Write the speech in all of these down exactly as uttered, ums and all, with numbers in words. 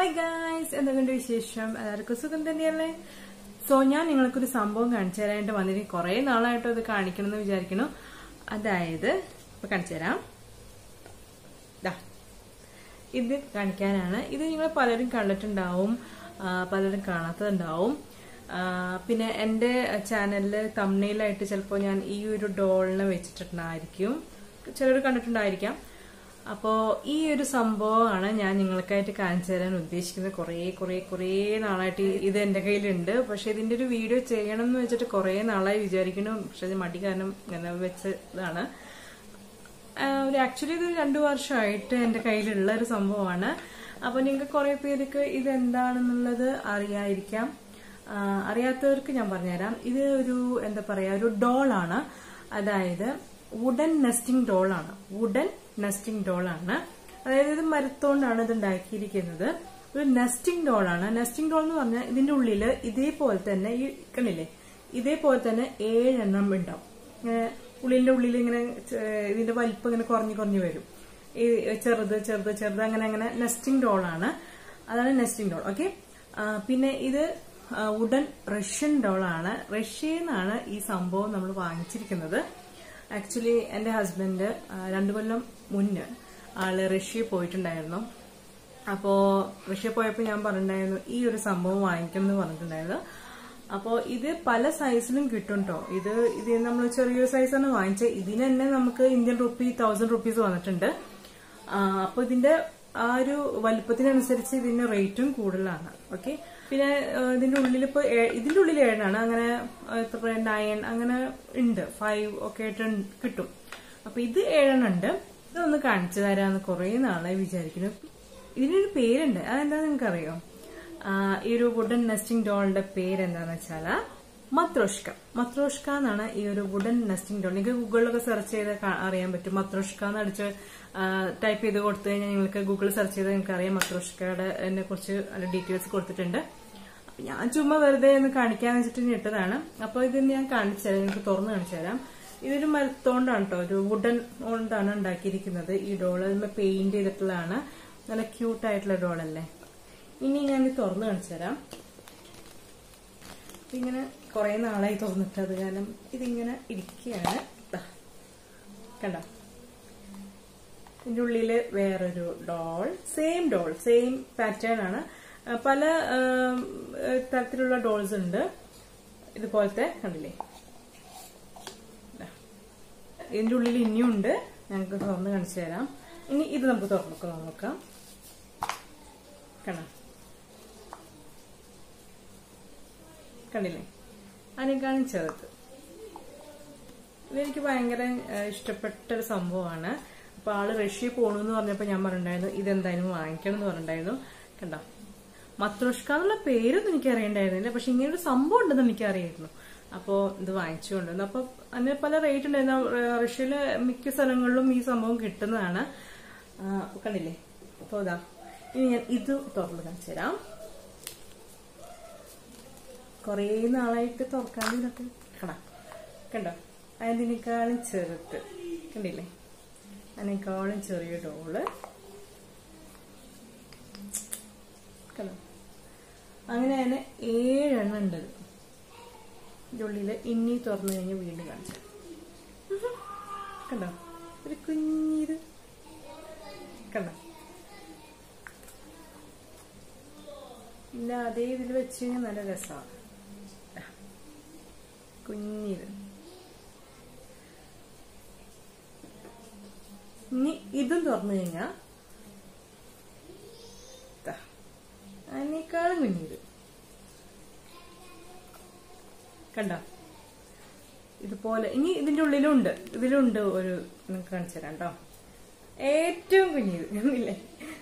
Hi guys, എന്തൊക്കെയുണ്ട് വിശേഷം? എല്ലാവർക്കും സുഖം തന്നെയല്ലേ? സോ ഞാൻ നിങ്ങൾക്കൊരു സംഭവം കാണിച്ചു തരാനായിട്ട് വന്നിട്ട് കുറെ നാളായിട്ട് അത് കാണിക്കണം എന്ന് വിചാരിക്കുന്നു. അതായത് ഇപ്പൊ കാണിച്ചു തരാം. ഇത് കാണിക്കാനാണ്. ഇത് നിങ്ങൾ പലരും കണ്ടിട്ടുണ്ടാവും, പലരും കാണാത്തതുണ്ടാവും. പിന്നെ എന്റെ ചാനലില് തംബ്നെയിലായിട്ട് ചിലപ്പോൾ ഞാൻ ഈ ഒരു ഡോളിനെ വെച്ചിട്ടുണ്ടായിരിക്കും, ചിലർ കണ്ടിട്ടുണ്ടായിരിക്കാം. അപ്പോ ഈ ഒരു സംഭവമാണ് ഞാൻ നിങ്ങൾക്കായിട്ട് കാണിച്ചു തരാൻ ഉദ്ദേശിക്കുന്നത്. കുറെ കുറെ കുറെ നാളായിട്ട് ഇത് എന്റെ കയ്യിലുണ്ട്. പക്ഷെ ഇതിന്റെ ഒരു വീഡിയോ ചെയ്യണം എന്ന് വെച്ചിട്ട് കുറെ നാളായി വിചാരിക്കുന്നു. പക്ഷെ ഇത് മടി കാരണം ഇങ്ങനെ വെച്ചതാണ്. ഒരു ആക്ച്വലി ഇത് രണ്ടു വർഷമായിട്ട് എന്റെ കയ്യിലുള്ള ഒരു സംഭവമാണ്. അപ്പൊ നിങ്ങൾക്ക് കുറെ പേർക്ക് ഇത് എന്താണെന്നുള്ളത് അറിയാതിരിക്കാം. അറിയാത്തവർക്ക് ഞാൻ പറഞ്ഞുതരാം. ഇത് ഒരു എന്താ പറയാ ഒരു ഡോളാണ്. അതായത് വുഡൻ നെസ്റ്റിംഗ് ഡോളാണ്. വുഡൻ നെസ്റ്റിംഗ് ഡോളാണ്. അതായത് ഇത് മരത്തോണ്ടാണ് ഇത് ഉണ്ടാക്കിയിരിക്കുന്നത്. ഒരു നെസ്റ്റിംഗ് ഡോളാണ്. നെസ്റ്റിംഗ് ഡോൾ എന്ന് പറഞ്ഞാൽ ഇതിന്റെ ഉള്ളില് ഇതേപോലെ തന്നെ ഈ കണ്ടില്ലേ, ഇതേപോലെ തന്നെ ഏഴെണ്ണം ഉണ്ടാവും. ഉള്ളിന്റെ ഉള്ളിൽ ഇങ്ങനെ ഇതിന്റെ വലിപ്പം ഇങ്ങനെ കുറഞ്ഞു കുറഞ്ഞു വരും. ഈ ചെറുത് ചെറുത് ചെറുത് അങ്ങനെ അങ്ങനെ നെസ്റ്റിംഗ് ഡോളാണ്. അതാണ് നെസ്റ്റിംഗ് ഡോൾ. ഓക്കെ. പിന്നെ ഇത് വുഡൻ റഷ്യൻ ഡോളാണ്. റഷ്യയിൽ നിന്നാണ് ഈ സംഭവം നമ്മൾ വാങ്ങിച്ചിരിക്കുന്നത്. ആക്ച്വലി എന്റെ ഹസ്ബൻഡ് രണ്ടു കൊല്ലം മുന്നേ ആള് റഷ്യയിൽ പോയിട്ടുണ്ടായിരുന്നു. അപ്പോ റഷ്യ പോയപ്പോ ഞാൻ പറഞ്ഞിട്ടുണ്ടായിരുന്നു ഈ ഒരു സംഭവം വാങ്ങിക്കണം എന്ന് പറഞ്ഞിട്ടുണ്ടായിരുന്നു. അപ്പോ ഇത് പല സൈസിലും കിട്ടും കേട്ടോ. ഇത് ഇത് നമ്മൾ ചെറിയ സൈസാണ് വാങ്ങിച്ചത്. ഇതിന് തന്നെ നമുക്ക് ഇന്ത്യൻ റുപ്പി തൗസൻഡ് റുപ്പീസ് വന്നിട്ടുണ്ട്. അപ്പൊ ഇതിന്റെ ആ ഒരു വലിപ്പത്തിനനുസരിച്ച് ഇതിന്റെ റേറ്റും കൂടുതലാണ്. ഓക്കെ. പിന്നെ ഇതിന്റെ ഉള്ളിൽ ഇപ്പൊ ഇതിന്റെ ഉള്ളിൽ ഏഴാണ്. അങ്ങനെ എത്ര നയൻ അങ്ങനെ ഉണ്ട്, ഫൈവ് ഒക്കെ ആയിട്ട് കിട്ടും. അപ്പൊ ഇത് ഏഴെണ്ണം ഉണ്ട്. ഇതൊന്ന് കാണിച്ചു തരാന്ന് കുറെ നാളായി വിചാരിക്കുന്നു. ഇതിനൊരു പേരുണ്ട്. അതെന്താ നിങ്ങൾക്ക് അറിയോ? ഈ ഒരു വുഡൻ നെസ്റ്റിംഗ് ഡോളിന്റെ പേരെന്താന്ന് വെച്ചാല് മത്രോഷ്ക. മത്രോഷ്ക എന്നാണ് ഈ ഒരു വുഡൻ നെസ്റ്റിംഗ് ഡോൾ. നിങ്ങൾക്ക് ഗൂഗിളിലൊക്കെ സെർച്ച് ചെയ്ത് അറിയാൻ പറ്റും. മത്രോഷ്ക എന്ന് അടിച്ച് ടൈപ്പ് ചെയ്ത് കൊടുത്തു കഴിഞ്ഞാൽ നിങ്ങൾക്ക് ഗൂഗിളിൽ സെർച്ച് ചെയ്ത് നിങ്ങൾക്ക് അറിയാം. മത്രോഷ്കയുടെ എന്നെ കുറിച്ച് ഡീറ്റെയിൽസ് കൊടുത്തിട്ടുണ്ട്. അപ്പൊ ഞാൻ ചുമ്മാ വെറുതെ ഒന്ന് കാണിക്കാന്ന് വെച്ചിട്ട് ഇട്ടതാണ്. അപ്പൊ ഇത് ഞാൻ കാണിച്ചു തരാം, നിങ്ങൾക്ക് തുറന്ന് കാണിച്ചു തരാം. ഇതൊരു മരത്തോണ്ടാണ് കേട്ടോ, ഒരു വുഡൻ കൊണ്ടാണ് ഉണ്ടാക്കിയിരിക്കുന്നത്. ഈ ഡോള് അതിന് പെയിന്റ് ചെയ്തിട്ടുള്ളതാണ്. നല്ല ക്യൂട്ടായിട്ടുള്ള ഡോളല്ലേ. ഇനി ഞാൻ ഇത് തുറന്ന് കാണിച്ചു തരാം. ഇങ്ങനെ കുറെ നാളായി തുറന്നിട്ട്, അത് കാരണം ഇതിങ്ങനെ ഇരിക്കുകയാണ്. കണ്ടോ, ഇതിന്റെ ഉള്ളില് വേറൊരു doll, same doll, same pattern ആണ്. പല തരത്തിലുള്ള ഡോൾസ് ഉണ്ട് ഇതുപോലത്തെ. കണ്ടില്ലേ, ഇതിന്റെ ഉള്ളിൽ ഇനിയും ഉണ്ട്. ഞങ്ങൾക്ക് തുറന്ന് കാണിച്ചു തരാം. ഇനി ഇത് നമുക്ക് തുറന്നൊക്കെ നോക്കാം. കണ്ടോ, കണ്ടില്ലേ, അതിനേക്കാളും ചെറുത്. ഇതെനിക്ക് ഭയങ്കര ഇഷ്ടപ്പെട്ടൊരു സംഭവമാണ്. അപ്പൊ ആള് റഷ്യ പോണെന്ന് പറഞ്ഞപ്പോ ഞാൻ പറഞ്ഞിട്ടുണ്ടായിരുന്നു ഇതെന്തായാലും വാങ്ങിക്കണം എന്ന് പറഞ്ഞിട്ടുണ്ടായിരുന്നു. കണ്ടോ, മത്രോഷ്ക എന്നുള്ള പേരൊന്നും എനിക്ക് അറിയണ്ടായിരുന്നില്ല. പക്ഷെ ഇങ്ങനൊരു സംഭവം ഉണ്ടെന്ന് എനിക്ക് അറിയായിരുന്നു. അപ്പോ ഇത് വാങ്ങിച്ചു കൊണ്ടുവന്നു. അപ്പൊ അതിന് പല റേറ്റ് ഉണ്ടായിരുന്നു. റഷ്യയിലെ മിക്ക സ്ഥലങ്ങളിലും ഈ സംഭവം കിട്ടുന്നതാണ്. കണ്ടില്ലേ. അപ്പൊ ഇതാ ഇനി ഞാൻ ഇത് തുറന്ന് കാണിച്ചു തരാം. കൊറേ നാളായിട്ട് തുറക്കാണ്ട് ഇതൊക്കെ കടാ. കണ്ടോ, അതിനേക്കാളും ചെറുത്. കണ്ടില്ലേ, അതിനേക്കാളും ചെറിയ ഡോള്. കണ്ടോ, അങ്ങനെ തന്നെ ഏഴെണ്ണം ഉണ്ട്. ഇതിന്റെ ഉള്ളില് ഇനി തുറന്നു കഴിഞ്ഞ് വീണ്ടും കാണിച്ചു. കണ്ടോ, ഒരു കുഞ്ഞിത്. കണ്ടോ, ഇല്ല അതേ ഇതിൽ വെച്ച് കഴിഞ്ഞാൽ നല്ല രസമാണ്. കുഞ്ഞിത്. ഇനി ഇതും തുറന്നു കഴിഞ്ഞാ അതിനേക്കാളും കുഞ്ഞിത്. കണ്ടോ, ഇതുപോലെ. ഇനി ഇതിന്റെ ഉള്ളിലുണ്ട്, ഇതിലുണ്ട് ഒരു, നിങ്ങൾക്ക് കാണിച്ചു തരാം കേട്ടോ. ഏറ്റവും കുഞ്ഞിത് ഇല്ലേ.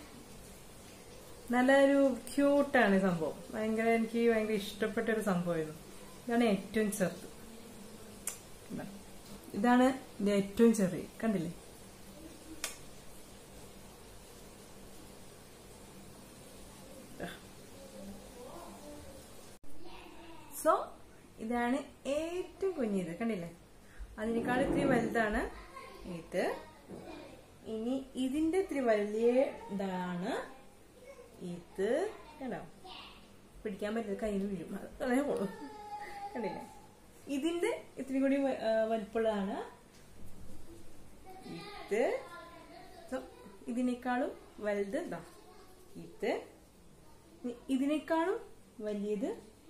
നല്ലൊരു ക്യൂട്ടാണ് ഈ സംഭവം. ഭയങ്കര എനിക്ക് ഭയങ്കര ഇഷ്ടപ്പെട്ട ഒരു സംഭവമായിരുന്നു. ഇതാണ് ഏറ്റവും ചെറുത്. ഇതാണ് ഇത് ഏറ്റവും ചെറിയ. കണ്ടില്ലേ, സോ ഇതാണ് ഏറ്റവും കുഞ്ഞിത്. കണ്ടില്ലേ, അതിനേക്കാൾ ഇത്തിരി വലുതാണ് ഇത്. ഇനി ഇതിന്റെ ഇത്തിരി വലിയ ഇതാണ് ഇത് കണ്ടോ, പിടിക്കാൻ പറ്റില്ല, കയ്യിൽ വീഴും, അതേ പോളൂ. കണ്ടില്ലേ? ഇതിന്റെ ഇത്തിരി കൂടി വലിപ്പമുള്ളതാണ് ഇത്. ഇതിനേക്കാളും വലുത് ഇതാ ഇത്. ഇതിനേക്കാളും വലിയത്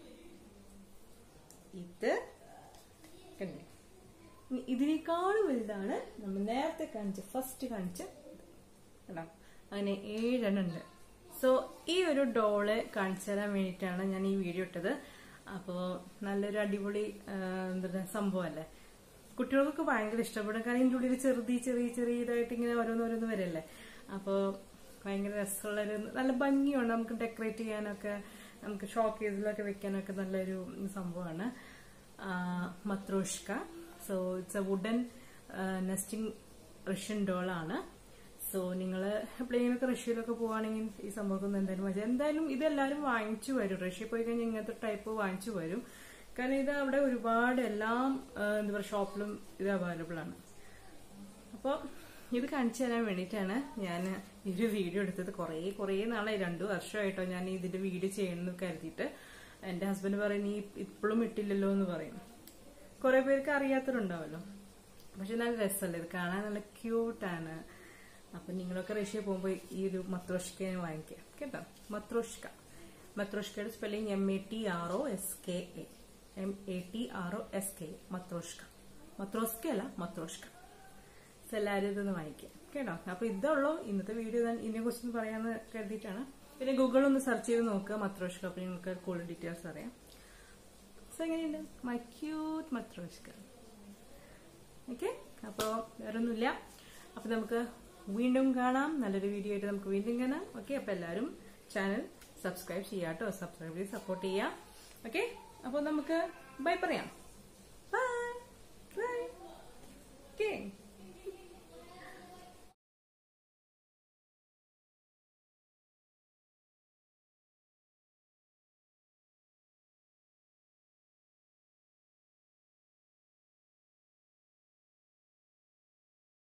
ഇത്. കണ്ടില്ലേ? ഇതിനേക്കാളും വലുതാണ് നമ്മൾ നേരത്തെ കാണിച്ച ഫസ്റ്റ് കാണിച്ച കേട്ടോ. അങ്ങനെ ഏഴെണ്ണം ഉണ്ട്. സോ ഈ ഒരു ഡോള് കാണിച്ചു തരാൻ വേണ്ടിയിട്ടാണ് ഞാൻ ഈ വീഡിയോ ഇട്ടത്. അപ്പോ നല്ലൊരു അടിപൊളി എന്താ സംഭവം അല്ലേ, കുട്ടികൾക്കൊക്കെ ഭയങ്കര ഇഷ്ടപ്പെടും. കാരണം ഇതിന്റെ ഉള്ളിൽ ചെറുതി ചെറിയ ചെറിയ ഇതായിട്ട് ഇങ്ങനെ ഓരോന്നോരോന്ന് വരല്ലേ. അപ്പോ ഭയങ്കര രസമുള്ളൊരു നല്ല ഭംഗിയുണ്ട്, നമുക്ക് ഡെക്കറേറ്റ് ചെയ്യാനൊക്കെ, നമുക്ക് ഷോക്ക് കേസിലൊക്കെ വെക്കാനൊക്കെ നല്ലൊരു സംഭവമാണ്. Matryoshka. So it's a wooden nesting Russian ഡോളാണ്. സോ നിങ്ങൾ എപ്പോഴെങ്കിലൊക്കെ റഷ്യയിലൊക്കെ പോവാണെങ്കിൽ ഈ സംഭവം എന്തായാലും മതി. എന്തായാലും ഇതെല്ലാവരും വാങ്ങിച്ചു വരും. റഷ്യ പോയി കഴിഞ്ഞാൽ ഇങ്ങനത്തെ ടൈപ്പ് വാങ്ങിച്ചു വരും. കാരണം ഇത് അവിടെ ഒരുപാട് എല്ലാം എന്താ പറയുക ഷോപ്പിലും ഇത് അവൈലബിൾ ആണ്. അപ്പോൾ ഇത് കാണിച്ചു തരാൻ വേണ്ടിയിട്ടാണ് ഞാൻ ഈ ഒരു വീഡിയോ എടുത്തത്. കുറേ കുറേ നാളായി, രണ്ടു വർഷമായിട്ടോ ഞാൻ ഇതിന്റെ വീഡിയോ ചെയ്യണമെന്ന് കരുതിയിട്ട്. എന്റെ ഹസ്ബൻഡ് പറയും നീ ഇപ്പോഴും ഇട്ടില്ലല്ലോ എന്ന് പറയും. കുറെ പേർക്ക് അറിയാത്തവരുണ്ടാവല്ലോ, പക്ഷെ നല്ല രസമല്ലേ ഇത് കാണാൻ, നല്ല ക്യൂട്ടാണ്. അപ്പൊ നിങ്ങളൊക്കെ റഷ്യ പോകുമ്പോ ഈ ഒരു മത്രോഷ്കനെ വാങ്ങിക്കുക കേട്ടോ. മത്രോഷ്ക. മത്രോഷ്കയുടെ spelling M A T R O S K A M A T R O S K A matryoshka. Matroska അല്ല, മത്രോഷ്ക. എല്ലാവരും ഇതൊന്ന് വാങ്ങിക്കുക കേട്ടോ. അപ്പൊ ഇതുള്ളൂ ഇന്നത്തെ വീഡിയോ. ഞാൻ ഇതിനെ കുറിച്ചൊന്ന് പറയാന്ന് കരുതിയിട്ടാണ്. പിന്നെ ഗൂഗിൾ ഒന്ന് സെർച്ച് ചെയ്ത് നോക്കുക മത്രോഷ്ക, അപ്പൊ നിങ്ങൾക്ക് കൂടുതൽ ഡീറ്റെയിൽസ് അറിയാം. സോ എങ്ങനെയുണ്ട് മൈ ക്യൂട്ട് മത്രോഷ്ക? ഓക്കെ, അപ്പൊ വേറൊന്നുമില്ല. അപ്പൊ നമുക്ക് വീണ്ടും കാണാം, നല്ലൊരു വീഡിയോ ആയിട്ട് നമുക്ക് വീണ്ടും കാണാം. ഓക്കെ, അപ്പൊ എല്ലാവരും ചാനൽ സബ്സ്ക്രൈബ് ചെയ്യാട്ടോ, സബ്സ്ക്രൈബ് ചെയ്ത് സപ്പോർട്ട് ചെയ്യാം. ഓക്കെ, അപ്പൊ നമുക്ക് ബൈ പറയാം. Bye bye. ഓക്കെ.